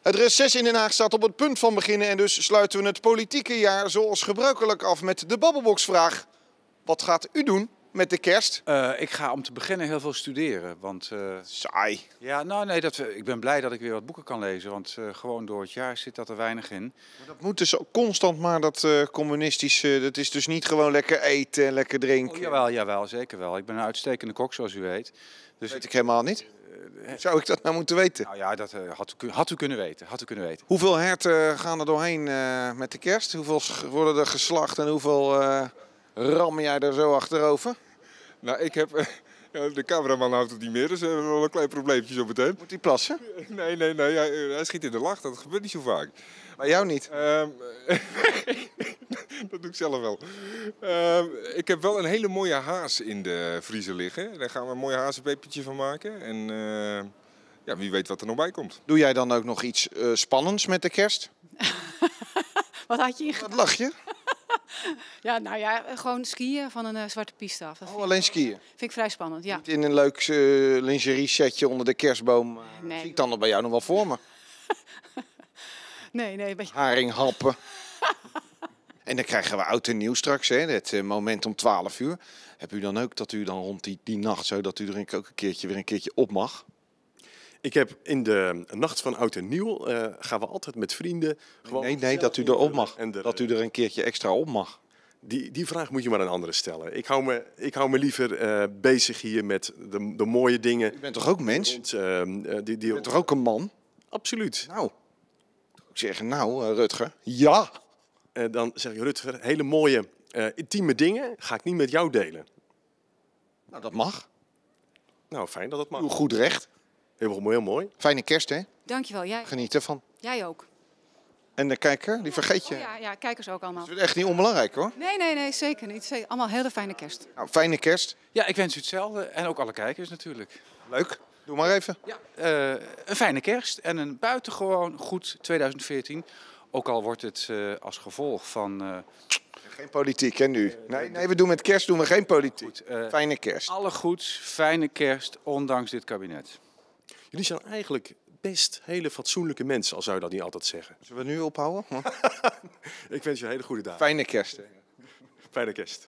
Het reces in Den Haag staat op het punt van beginnen en dus sluiten we het politieke jaar zoals gebruikelijk af met de babbelboxvraag. Wat gaat u doen met de kerst? Ik ga om te beginnen heel veel studeren, want... Saai. Ja, nou nee, ik ben blij dat ik weer wat boeken kan lezen, want gewoon door het jaar zit dat er weinig in. Maar dat moet dus ook constant maar, dat communistische, dat is dus niet gewoon lekker eten en lekker drinken. Oh, jawel, zeker wel. Ik ben een uitstekende kok, zoals u weet. Dus Dat weet ik helemaal niet. Zou ik dat nou moeten weten? nou ja, dat had u kunnen weten. Hoeveel herten gaan er doorheen met de kerst? Hoeveel worden er geslacht en hoeveel ram jij er zo achterover? Nou, ik heb... de cameraman houdt het niet meer, dus we hebben wel een klein probleempje zo meteen. Moet hij plassen? Nee, hij schiet in de lach. Dat gebeurt niet zo vaak. Bij jou niet. Dat doe ik zelf wel. Ik heb wel een hele mooie haas in de vriezer liggen. Daar gaan we een mooi hazenpepertje van maken. En ja, wie weet wat er nog bij komt. Doe jij dan ook nog iets spannends met de kerst? Wat had je Wat lach je? Ja, nou ja, gewoon skiën van een zwarte piste af. Dat Oh, alleen skiën? vind ik vrij spannend, ja. Niet in een leuk lingerie setje onder de kerstboom. Nee. Zie ik dan nog bij jou nog wel voor me. Nee, een beetje... Haringhappen. En dan krijgen we oud en nieuw straks, hè? Het moment om 12 uur. Heb u dan ook dat u dan rond die nacht zo dat u er ook weer een keertje op mag? Ik heb in de nacht van Oud en Nieuw gaan we altijd met vrienden. Nee, dat u erop mag. En Dat u er een keertje extra op mag. Die vraag moet je maar aan anderen stellen. Ik hou me liever bezig hier met de mooie dingen. U bent toch ook mens? U U bent toch ook een man? Absoluut. Nou, ik zeg Rutger. Ja! Dan zeg je, Rutger, hele mooie intieme dingen ga ik niet met jou delen. Nou, dat mag. Nou, fijn dat dat mag. Uw goed recht. Heel mooi. Fijne kerst, hè? Dankjewel, jij, Geniet ervan. jij ook. En de kijker, die vergeet je. Oh, ja, kijkers ook allemaal. Dat is echt niet onbelangrijk, hoor. Nee, zeker niet. Allemaal hele fijne kerst. Nou, fijne kerst. Ja, ik wens u hetzelfde en ook alle kijkers natuurlijk. Leuk. Doe maar even. Ja, een fijne kerst en een buitengewoon goed 2014. Ook al wordt het als gevolg van... Geen politiek, hè, nu? Nee, we doen met kerst doen we geen politiek. Fijne kerst. Alle goeds, fijne kerst, ondanks dit kabinet. Jullie zijn eigenlijk best hele fatsoenlijke mensen, al zou je dat niet altijd zeggen. Zullen we nu ophouden? Ik wens je een hele goede dag. Fijne kerst. Fijne kerst.